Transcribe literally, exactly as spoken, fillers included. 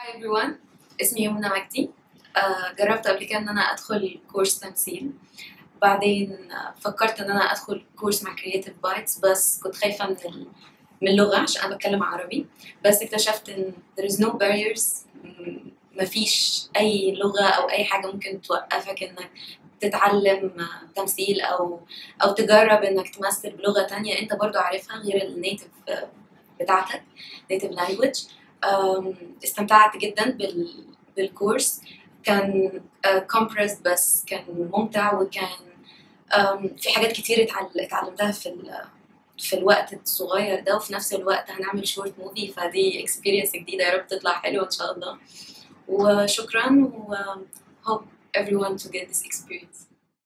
Hi everyone. اسمي يمنى مجدي. آه، جربت قبل كده ان انا ادخل كورس تمثيل. بعدين آه، فكرت ان انا ادخل كورس مع CreativeBites، بس كنت خايفة من ال- من اللغة عشان انا بتكلم عربي. بس اكتشفت ان there is no barriers. م- مفيش اي لغة او اي حاجة ممكن توقفك انك تتعلم آه، تمثيل او او تجرب انك تمثل بلغة تانية انت برضو عارفها غير النيتف بتاعتك، native language. أم، استمتعت جدا بال... بالكورس. كان compressed بس كان ممتع، وكان أم، في حاجات كتير اتعل- اتعلمتها في ال... في الوقت الصغير ده، وفي نفس الوقت هنعمل شورت موفي، فدي experience جديدة يا رب تطلع حلوة إن شاء الله. وشكرا و hope everyone to get this experience.